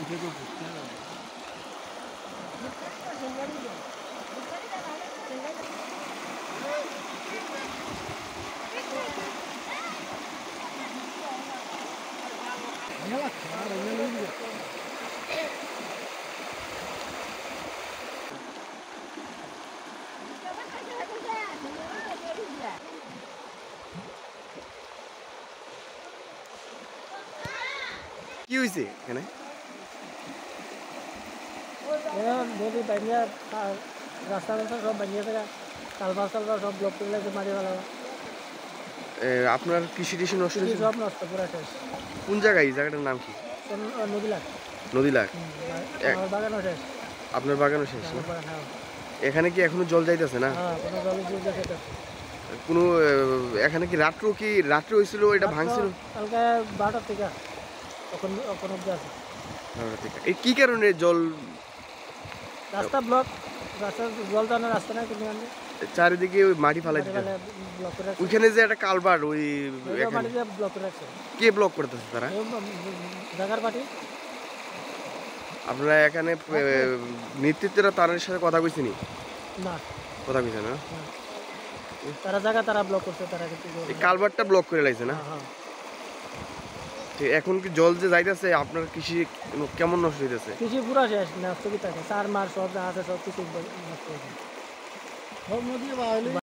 কি হয়েছে এখানে? নদী বানিয়ে রাস্তা রাস্তা সব বানিয়ে থাকা কালভার সালভার সব ব্লক করে লাগছে মারি ফেলা। আপনার কৃষি টিষি নষ্ট হয়েছে? সব নষ্ট পুরা শেষ। কোন জায়গায়? এই জায়গাটার নাম কি? নদীলাখ। নদীলাখ। আমার বাগানও শেষ। আপনার বাগানও শেষ? হ্যাঁ। এখানে কি এখনো জল যাইতেছে না? হ্যাঁ, কোনো জলের জল যাইতেছে। কোনো এখানে কি রাত্রে হয়েছিল এটা ভাঙছিল? কালকে 12টার থেকে তখন অব্দি আছে। এই কি কারণে জল? রাস্তা ব্লক, রাস্তার জল টানার রাস্তা নাই কিন্তু চারিদিকে ওই মাটি ফালাই দিতে। ব্লক করে রাখছে। ওইখানে যে একটা কালভার ওই মাটি দিয়ে ব্লক করে রাখছে। কে ব্লক করতেছে তারা? জাগার পার্টি। আপনারা এখানে নেতৃত্বরা তাদের সাথে কথা কইছেনি? না, কথা কইছে না? তারা জায়গা তারা ব্লক করছে, তারা কিন্তু এই কালভারটা ব্লক করে লাইছে না? হ্যাঁ। ঠিক, এখন কি জল যে যাইতেছে আপনার কৃষি কেমন নষ্ট হইতেছে? কৃষি পুরা শেষ, নষ্ট কি থাকে, সার মার সব যা আছে সব কিছু নষ্ট হয়েছে। সব নদী